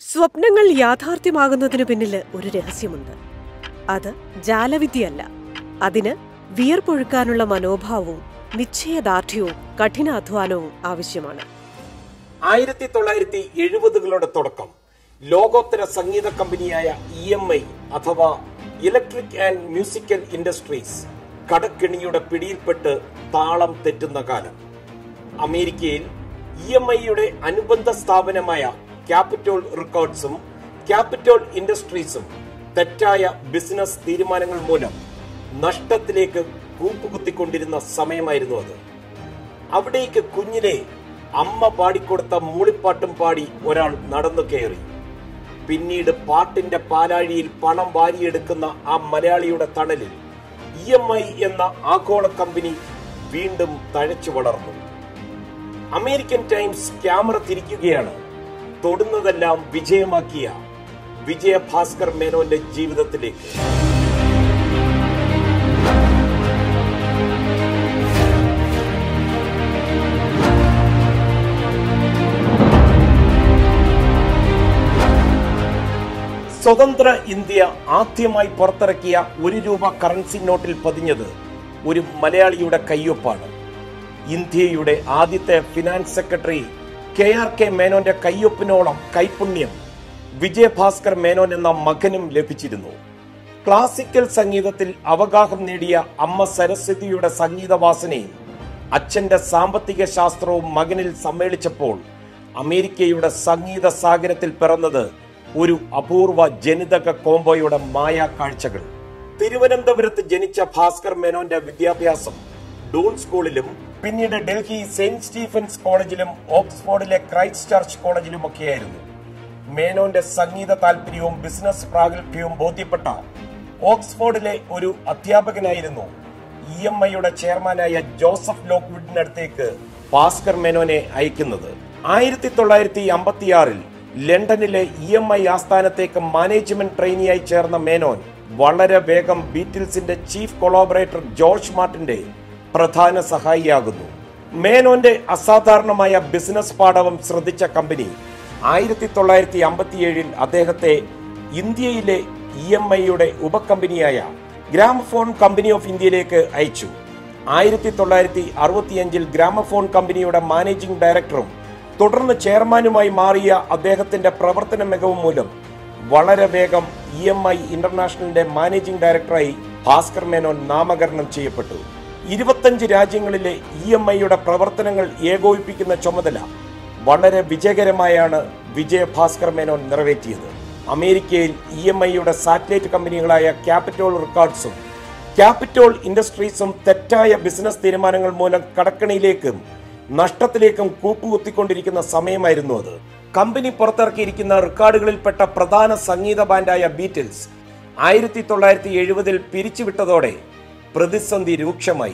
സ്വപ്നങ്ങൾ യാഥാർത്ഥ്യമാകുന്നതിനു പിന്നിൽ ഒരു രഹസ്യമുണ്ട്. അത് ജാലവിദ്യയല്ല. അതിന് വിയർപ്പൊഴുക്കാനുള്ള മനോഭാവവും നിശ്ചയദാർഢ്യവും കഠിനാധ്വാനവും ആവശ്യമാണ്. 1970കളുടെ തുടക്കം ലോകോത്തര സംഗീത കമ്പനിയായ EMI അഥവാ ഇലക്ട്രിക് ആൻഡ് മ്യൂസിക്കൽ ഇൻഡസ്ട്രീസ് കടക്കെണിയുടെ പിടിയിൽപ്പെട്ട് താളം തെറ്റുന്ന കാലം. അമേരിക്കയിൽ EMIയുടെ അനുബന്ധ സ്ഥാപനമായ ക്യാപിറ്റോൾ റെക്കോർഡ്സും ക്യാപിറ്റോൾ ഇൻഡസ്ട്രീസും തെറ്റായ ബിസിനസ് തീരുമാനങ്ങൾ മൂലം നഷ്ടത്തിലേക്ക് കൂപ്പുകുത്തിക്കൊണ്ടിരുന്ന സമയമായിരുന്നു അത്. അവിടേക്ക് കുഞ്ഞിനെ അമ്മ പാടിക്കൊടുത്ത മൂളിപ്പാട്ടും പാടി ഒരാൾ നടന്നു കയറി. പിന്നീട് പാട്ടിന്റെ പാലാഴിയിൽ പണം വാരിയെടുക്കുന്ന ആ മലയാളിയുടെ തണലിൽ EMI എന്ന ആഗോള കമ്പനി വീണ്ടും തഴച്ചു വളർന്നു. അമേരിക്കൻ ടൈംസ് ക്യാമറ തിരിക്കുകയാണ്. തൊടുന്നതെല്ലാം വിജയമാക്കിയ വിജയ ഭാസ്കർ മേനോന്റെ ജീവിതത്തിലേക്ക്. സ്വതന്ത്ര ഇന്ത്യ ആദ്യമായി പുറത്തിറക്കിയ ₹1 കറൻസി നോട്ടിൽ പതിഞ്ഞത് ഒരു മലയാളിയുടെ കയ്യൊപ്പാണ്. ഇന്ത്യയുടെ ആദ്യത്തെ ഫിനാൻസ് സെക്രട്ടറി KRK മേനോന്റെ കയ്യൊപ്പിനോളം കൈപുണ്യം വിജയ ഭാസ്കർ മേനോൻ എന്ന മകനും ലഭിച്ചിരുന്നു. ക്ലാസിക്കൽ സംഗീതത്തിൽ അവഗാഹം നേടിയ അമ്മ സരസ്വതിയുടെ സംഗീതവാസനയും അച്ഛന്റെ സാമ്പത്തിക ശാസ്ത്രവും മകനിൽ സമ്മേളിച്ചപ്പോൾ അമേരിക്കയുടെ സംഗീത സാഗരത്തിൽ പിറന്നത് ഒരു അപൂർവ ജനിതക കോംബോയുടെ മായാ കാഴ്ചകൾ. തിരുവനന്തപുരത്ത് ജനിച്ച ഭാസ്കർ മേനോന്റെ വിദ്യാഭ്യാസം ഡൂൺ സ്കൂളിലും പിന്നീട് ഡൽഹി സെന്റ് സ്റ്റീഫൻസ് കോളേജിലും ഓക്സ്ഫോർഡിലെ ക്രൈസ്റ്റ് ചർച്ച് കോളേജിലുമൊക്കെയായിരുന്നു. മേനോന്റെ സംഗീത താല്പര്യവും ബിസിനസ് പ്രാഗൽഭ്യവും ബോധ്യപ്പെട്ട ഓക്സ്ഫോർഡിലെ ഒരു അധ്യാപകനായിരുന്നു EMIയുടെ ചെയർമാനായ ജോസഫ് ലോക്വുഡിനടുത്തേക്ക് ഭാസ്കർ മേനോനെ അയക്കുന്നത്. 1956 ലണ്ടനിലെ EMI ആസ്ഥാനത്തേക്ക് മാനേജ്മെന്റ് ട്രെയിനിയായി ചേർന്ന മേനോൻ വളരെ വേഗം ബീറ്റിൽസിന്റെ ചീഫ് കൊളാബറേറ്റർ ജോർജ് മാർട്ടിന്റെ പ്രധാന സഹായിയാകുന്നു. മേനോന്റെ അസാധാരണമായ ബിസിനസ് പാഠവും ശ്രദ്ധിച്ച കമ്പനി 1957 അദ്ദേഹത്തെ ഇന്ത്യയിലെ EMIയുടെ ഉപകമ്പനിയായ ഗ്രാമഫോൺ കമ്പനി ഓഫ് ഇന്ത്യയിലേക്ക് അയച്ചു. 1965 ഗ്രാമഫോൺ കമ്പനിയുടെ മാനേജിംഗ് ഡയറക്ടറും തുടർന്ന് ചെയർമാനുമായി മാറിയ അദ്ദേഹത്തിന്റെ പ്രവർത്തന മികവ് മൂലം വളരെ വേഗം EMI ഇന്റർനാഷണലിന്റെ മാനേജിംഗ് ഡയറക്ടറായി ഭാസ്കർ മേനോൻ നാമകരണം ചെയ്യപ്പെട്ടു. 25 രാജ്യങ്ങളിലെ EMIയുടെ പ്രവർത്തനങ്ങൾ ഏകോപിപ്പിക്കുന്ന ചുമതല വളരെ വിജയകരമായാണ് വിജയ ഭാസ്കർ മേനോൻ നിറവേറ്റിയത്. അമേരിക്കയിൽ EMIയുടെ സാറ്റലൈറ്റ് കമ്പനികളായ ക്യാപിറ്റോൾ റെക്കോർഡ്സും ക്യാപിറ്റോൾ ഇൻഡസ്ട്രീസും തെറ്റായ ബിസിനസ് തീരുമാനങ്ങൾ മൂലം കടക്കണിയിലേക്കും നഷ്ടത്തിലേക്കും കൂപ്പുകുത്തിക്കൊണ്ടിരിക്കുന്ന സമയമായിരുന്നു അത്. കമ്പനി പുറത്തിറക്കിയിരിക്കുന്ന റെക്കോർഡുകളിൽപ്പെട്ട പ്രധാന സംഗീത ബാൻഡായ ബീറ്റിൽസ് 1970 പിരിച്ചുവിട്ടതോടെ പ്രതിസന്ധി രൂക്ഷമായി.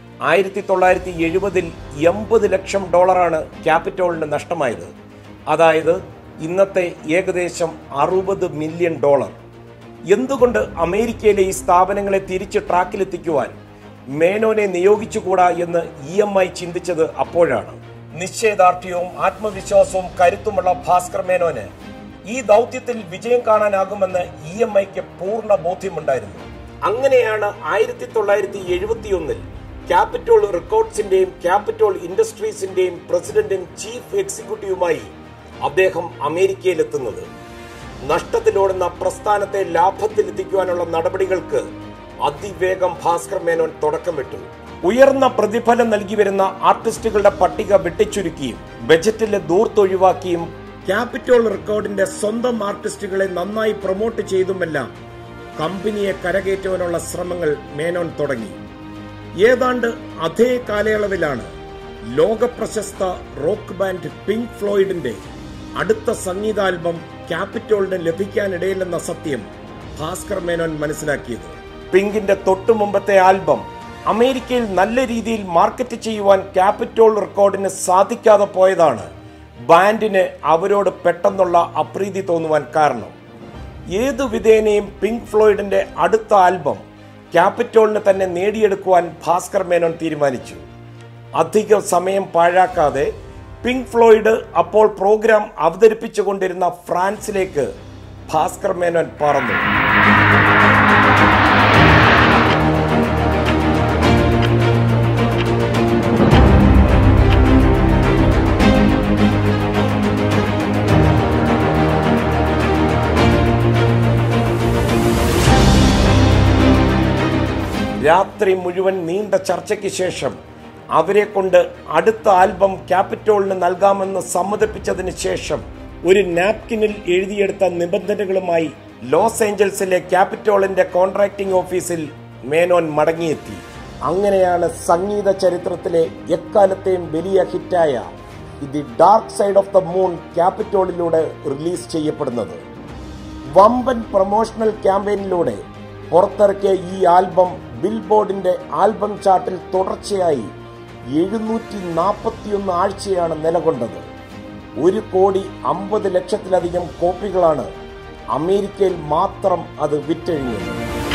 1970 $80 ലക്ഷം ക്യാപിറ്റോളിന് നഷ്ടമായത്. അതായത് ഇന്നത്തെ ഏകദേശം $60 മില്യൺ. എന്തുകൊണ്ട് അമേരിക്കയിലെ ഈ സ്ഥാപനങ്ങളെ തിരിച്ച് ട്രാക്കിലെത്തിക്കുവാൻ മേനോനെ നിയോഗിച്ചുകൂടാ എന്ന് EMI ചിന്തിച്ചത് അപ്പോഴാണ്. നിശ്ചയദാർഢ്യവും ആത്മവിശ്വാസവും കരുത്തുമുള്ള ഭാസ്കർ മേനോന് ഈ ദൗത്യത്തിൽ വിജയം കാണാനാകുമെന്ന് EMIക്ക് പൂർണ്ണ ബോധ്യമുണ്ടായിരുന്നു. അങ്ങനെയാണ് 1971 ക്യാപിറ്റോൾ റെക്കോർഡ്സിന്റെയും ക്യാപിറ്റോൾ ഇൻഡസ്ട്രീസിന്റെയും പ്രസിഡന്റും ചീഫ് എക്സിക്യൂട്ടീവുമായി അദ്ദേഹം അമേരിക്കയിലെത്തുന്നത്. നഷ്ടത്തിലോടുന്ന പ്രസ്ഥാനത്തെ ലാഭത്തിലെത്തിക്കുവാനുള്ള നടപടികൾക്ക് അതിവേഗം ഭാസ്കർ മേനോൻ തുടക്കമിട്ടു. ഉയർന്ന പ്രതിഫലം നൽകി വരുന്ന ആർട്ടിസ്റ്റുകളുടെ പട്ടിക വെട്ടിച്ചുരുക്കിയും ബജറ്റിലെ ദൂർത്തൊഴിവാക്കിയും ക്യാപിറ്റോൾ റെക്കോർഡിന്റെ സ്വന്തം ആർട്ടിസ്റ്റുകളെ നന്നായി പ്രൊമോട്ട് ചെയ്തുമെല്ലാം കമ്പനിയെ കരകയറ്റുവാനുള്ള ശ്രമങ്ങൾ മേനോൻ തുടങ്ങി. ഏതാണ്ട് അതേ കാലയളവിലാണ് ലോകപ്രശസ്ത റോക്ക് ബാൻഡ് പിങ്ക് ഫ്ലോയിഡിന്റെ അടുത്ത സംഗീത ആൽബം ക്യാപിറ്റോളിന് ലഭിക്കാനിടയില്ലെന്ന സത്യം ഭാസ്കർ മേനോൻ മനസ്സിലാക്കിയത്. പിങ്കിന്റെ തൊട്ടു മുമ്പത്തെ ആൽബം അമേരിക്കയിൽ നല്ല രീതിയിൽ മാർക്കറ്റ് ചെയ്യുവാൻ ക്യാപിറ്റോൾ റെക്കോർഡിന് സാധിക്കാതെ പോയതാണ് ബാൻഡിന് അവരോട് പെട്ടെന്നുള്ള അപ്രീതി തോന്നുവാൻ കാരണം. ഏതു വിധേനയും പിങ്ക് ഫ്ലോയിഡിന്റെ അടുത്ത ആൽബം ക്യാപിറ്റോളിന് തന്നെ നേടിയെടുക്കുവാൻ ഭാസ്കർ മേനോൻ തീരുമാനിച്ചു. അധിക സമയം പാഴാക്കാതെ പിങ്ക് ഫ്ലോയിഡ് അപ്പോൾ പ്രോഗ്രാം അവതരിപ്പിച്ചുകൊണ്ടിരുന്ന ഫ്രാൻസിലേക്ക് ഭാസ്കർ മേനോൻ പറന്നു. രാത്രി മുഴുവൻ നീണ്ട ചർച്ചയ്ക്ക് ശേഷം അവരെ കൊണ്ട് അടുത്ത ആൽബം ക്യാപിറ്റോളിന് നൽകാമെന്ന് സമ്മതിപ്പിച്ചതിന് ശേഷം ഒരു നാപ്കിനിൽ എഴുതിയെടുത്ത നിബന്ധനകളുമായി ലോസ് ഏഞ്ചൽസിലെ ക്യാപിറ്റോളിന്റെ കോൺട്രാക്ടിംഗ് ഓഫീസിൽ മേനോൻ മടങ്ങിയെത്തി. അങ്ങനെയാണ് സംഗീത ചരിത്രത്തിലെ എക്കാലത്തെയും വലിയ ഹിറ്റായ The Dark Side of the Moon ക്യാപിറ്റോളിലൂടെ റിലീസ് ചെയ്യപ്പെടുന്നത്. വമ്പൻ പ്രൊമോഷണൽ ക്യാമ്പയിനിലൂടെ പുറത്തിറക്കിയ ഈ ആൽബം ബിൽബോർഡിന്റെ ആൽബം ചാർട്ടിൽ തുടർച്ചയായി 741 ആഴ്ചയാണ് നിലകൊണ്ടത്. 1,50,00,000 കോപ്പികളാണ് അമേരിക്കയിൽ മാത്രം അത് വിറ്റഴിഞ്ഞത്.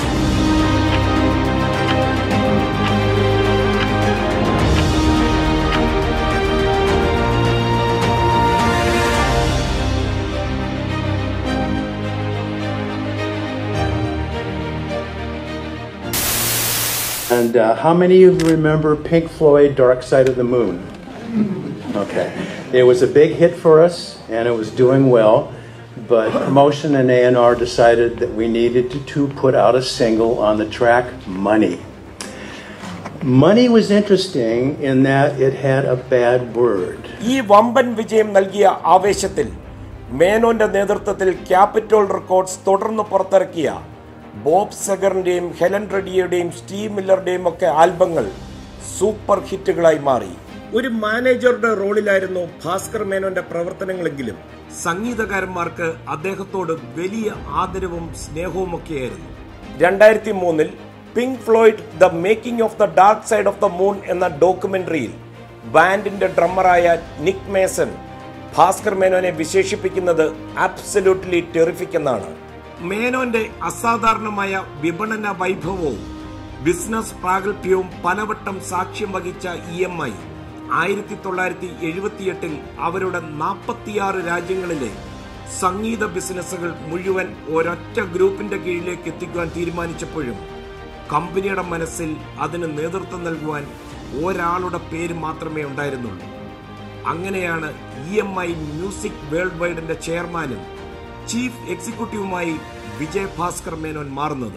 And how many of you remember Pink Floyd, Dark Side of the Moon? Okay. It was a big hit for us, and it was doing well, but promotion and A&R decided that we needed to put out a single on the track Money. Money was interesting in that it had a bad word. ഈ വമ്പൻ വിജയം നൽകിയ ആവേശത്തിൽ മേനോന്റെ നേതൃത്വത്തിൽ Capitol Records തുടർന്ന് പുറത്തിറക്കിയ Bob സെഗറിന്റെയും ഹെലൻ റെഡിയുടെയും സ്റ്റീവ് മില്ലറുടെയും ഒക്കെ ആൽബങ്ങൾ സൂപ്പർ ഹിറ്റുകളായി മാറി. ഒരു മാനേജറുടെ റോളിലായിരുന്നു ഭാസ്കർ മേനോന്റെ പ്രവർത്തനങ്ങളെങ്കിലും സംഗീതകാരന്മാർക്ക് അദ്ദേഹത്തോട് വലിയ ആദരവും സ്നേഹവും ഒക്കെയായിരുന്നു. 2003 Pink Floyd The Making of The Dark Side of the Moon എന്ന ഡോക്യുമെന്ററിയിൽ ബാൻഡിന്റെ ഡ്രമ്മറായ നിക് മേസൺ ഭാസ്കർ മേനോനെ വിശേഷിപ്പിക്കുന്നത് ആബ്സല്യൂട്ട്ലി ടെറിഫിക് എന്നാണ്. മേനോന്റെ അസാധാരണമായ വിപണന വൈഭവവും ബിസിനസ് പ്രാഗൽഭ്യവും പലവട്ടം സാക്ഷ്യം വഹിച്ച EMI 1978 അവരുടെ 46 രാജ്യങ്ങളിലെ സംഗീത ബിസിനസ്സുകൾ മുഴുവൻ ഒരൊറ്റ ഗ്രൂപ്പിന്റെ കീഴിലേക്ക് എത്തിക്കുവാൻ തീരുമാനിച്ചപ്പോഴും കമ്പനിയുടെ മനസ്സിൽ അതിന് നേതൃത്വം നൽകുവാൻ ഒരാളുടെ പേര് മാത്രമേ ഉണ്ടായിരുന്നുള്ളൂ. അങ്ങനെയാണ് EMI മ്യൂസിക് വേൾഡ് വൈഡിന്റെ ചെയർമാനും ചീഫ് എക്സിക്യൂട്ടീവുമായി വിജയ് ഭാസ്കർ മേനോൻ മാറുന്നത്.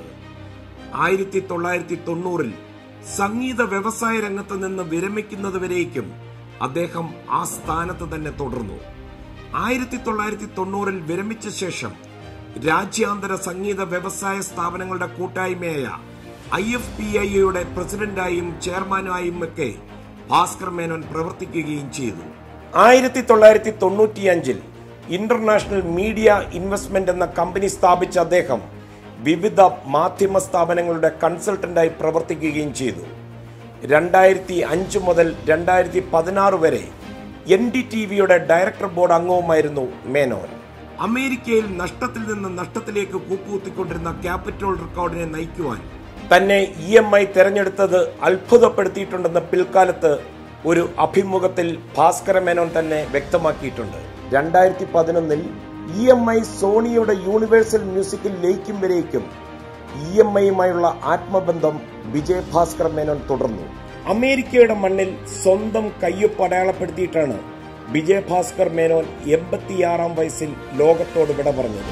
1990 സംഗീത വ്യവസായ രംഗത്ത് നിന്ന് വിരമിക്കുന്നതുവരേക്കും അദ്ദേഹം ആ സ്ഥാനത്ത് തന്നെ തുടർന്നു. 1990 വിരമിച്ച ശേഷം രാജ്യാന്തര സംഗീത വ്യവസായ സ്ഥാപനങ്ങളുടെ കൂട്ടായ്മയായ IFPIയുടെ പ്രസിഡന്റായും ചെയർമാനായും ഒക്കെ ഭാസ്കർ മേനോൻ പ്രവർത്തിക്കുകയും ചെയ്തു. 1995 ഇന്റർനാഷണൽ മീഡിയ ഇൻവെസ്റ്റ്മെന്റ് എന്ന കമ്പനി സ്ഥാപിച്ച അദ്ദേഹം വിവിധ മാധ്യമ സ്ഥാപനങ്ങളുടെ കൺസൾട്ടന്റായി പ്രവർത്തിക്കുകയും ചെയ്തു. 2005 മുതൽ 2016 വരെ NDTVയുടെ ഡയറക്ടർ ബോർഡ് അംഗവുമായിരുന്നു മേനോൻ. അമേരിക്കയിൽ നഷ്ടത്തിൽ നിന്ന് നഷ്ടത്തിലേക്ക് കൂപ്പുകുത്തിക്കൊണ്ടിരുന്ന ക്യാപിറ്റോൾ റെക്കോർഡിനെ നയിക്കുവാൻ തന്നെ EMI തെരഞ്ഞെടുത്തത് അത്ഭുതപ്പെടുത്തിയിട്ടുണ്ടെന്ന് പിൽക്കാലത്ത് ഒരു അഭിമുഖത്തിൽ ഭാസ്കര മേനോൻ തന്നെ വ്യക്തമാക്കിയിട്ടുണ്ട്. 2011 EMI സോണിയുടെ യൂണിവേഴ്സൽ മ്യൂസിക്കിൽ ലയിക്കും വരേക്കും EMIയുമായുള്ള ആത്മബന്ധം വിജയ് ഭാസ്കർ മേനോൻ തുടർന്നു. അമേരിക്കയുടെ മണ്ണിൽ സ്വന്തം കയ്യൊപ്പ് അടയാളപ്പെടുത്തിയിട്ടാണ് വിജയ് ഭാസ്കർ മേനോൻ 86 വയസ്സിൽ ലോകത്തോട് വിട പറഞ്ഞത്.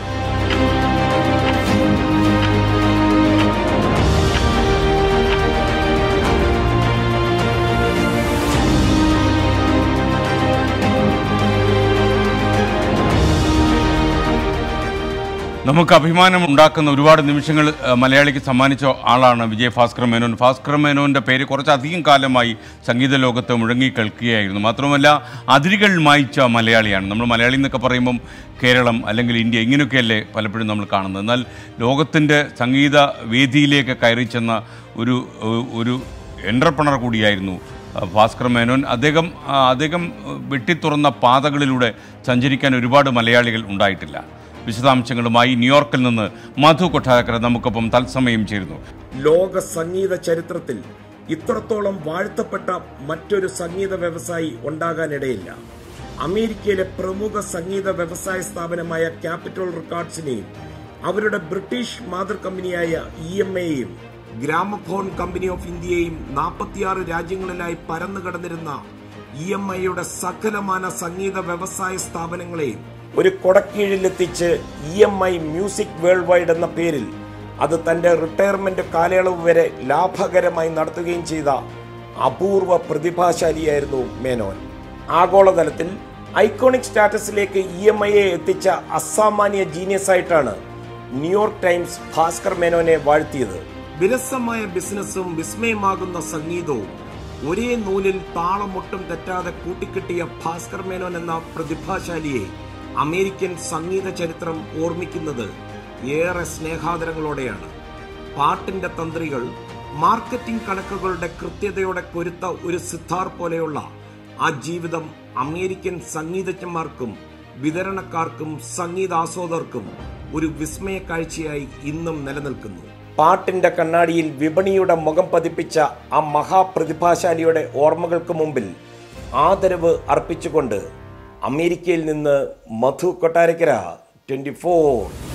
നമുക്ക് അഭിമാനം ഉണ്ടാക്കുന്ന ഒരുപാട് നിമിഷങ്ങൾ മലയാളിക്ക് സമ്മാനിച്ച ആളാണ് വിജയ് ഭാസ്കർ മേനോൻ. ഭാസ്കർ മേനോൻ്റെ പേര് കുറച്ചധികം കാലമായി സംഗീത ലോകത്ത് മുഴങ്ങി കേൾക്കുകയായിരുന്നു. മാത്രമല്ല അതിരുകൾ മായ്ച്ച മലയാളിയാണ്. നമ്മൾ മലയാളി എന്നൊക്കെ പറയുമ്പം കേരളം അല്ലെങ്കിൽ ഇന്ത്യ ഇങ്ങനെയൊക്കെയല്ലേ പലപ്പോഴും നമ്മൾ കാണുന്നത്. എന്നാൽ ലോകത്തിൻ്റെ സംഗീത വേദിയിലേക്ക് കയറി ചെന്ന ഒരു എൻ്റർപ്രണർ കൂടിയായിരുന്നു ഭാസ്കർ മേനോൻ. അദ്ദേഹം വെട്ടിത്തുറന്ന പാതകളിലൂടെ സഞ്ചരിക്കാൻ ഒരുപാട് മലയാളികൾ ഉണ്ടായിട്ടില്ല. വിശദാംശങ്ങളുമായി ന്യൂയോർക്കിൽ നിന്ന് മധു കൊട്ടാരക്കര നമുക്കൊപ്പം തത്സമയം ചേരുന്നു. ലോക സംഗീത ചരിത്രത്തിൽ ഇത്രത്തോളം വാഴ്ത്തപ്പെട്ട മറ്റൊരു സംഗീത വ്യവസായി ഉണ്ടാകാനിടയില്ല. അമേരിക്കയിലെ പ്രമുഖ സംഗീത വ്യവസായ സ്ഥാപനമായ ക്യാപിറ്റൽ റെക്കോർഡ്സിനെയും അവരുടെ ബ്രിട്ടീഷ് മാതൃകമ്പനിയായ EMIയെയും ഗ്രാമഫോൺ കമ്പനി ഓഫ് ഇന്ത്യയെയും 46 രാജ്യങ്ങളിലായി പരന്നു കിടന്നിരുന്ന EMIയുടെ സകലമാന സംഗീത വ്യവസായ സ്ഥാപനങ്ങളെയും ഒരു കൊടക്കീഴിലെത്തിച്ച് EMI മ്യൂസിക് വേൾഡ് വൈഡ് എന്ന പേരിൽ അത് തന്റെ റിട്ടയർമെന്റ് കാലയളവ് വരെ ലാഭകരമായി നടത്തുകയും ചെയ്ത അപൂർവ പ്രതിഭാശാലിയായിരുന്നു മേനോൻ. ആഗോളതലത്തിൽ ഐക്കോണിക് സ്റ്റാറ്റസിലേക്ക് EMIയെ എത്തിച്ച അസാമാന്യ ജീനിയസ് ആയിട്ടാണ് ന്യൂയോർക്ക് ടൈംസ് ഭാസ്കർ മേനോനെ വാഴ്ത്തിയത്. വിരസമായ ബിസിനസ്സും വിസ്മയമാകുന്ന സംഗീതവും ഒരേ നൂലിൽ താളമൊട്ടും തെറ്റാതെ കൂട്ടിക്കെട്ടിയ ഭാസ്കർ മേനോൻ എന്ന പ്രതിഭാശാലിയെ അമേരിക്കൻ സംഗീത ചരിത്രം ഓർമ്മിക്കുന്നത് ഏറെ സ്നേഹാദരങ്ങളോടെയാണ്. പാട്ടിന്റെ തന്ത്രികൾ മാർക്കറ്റിംഗ് കണക്കുകളുടെ കൃത്യതയോടെ കൊരുത്ത ഒരു സിത്താർ പോലെയുള്ള ആ ജീവിതം അമേരിക്കൻ സംഗീതജ്ഞന്മാർക്കും വിതരണക്കാർക്കും സംഗീതാസ്വാദകർക്കും ഒരു വിസ്മയ കാഴ്ചയായി ഇന്നും നിലനിൽക്കുന്നു. പാട്ടിന്റെ കണ്ണാടിയിൽ വിപണിയുടെ മുഖം പതിപ്പിച്ച ആ മഹാപ്രതിഭാശാലിയുടെ ഓർമ്മകൾക്ക് മുമ്പിൽ ആദരവ് അർപ്പിച്ചുകൊണ്ട് അമേരിക്കയിൽ നിന്ന് മധു കൊട്ടാരക്കര 24.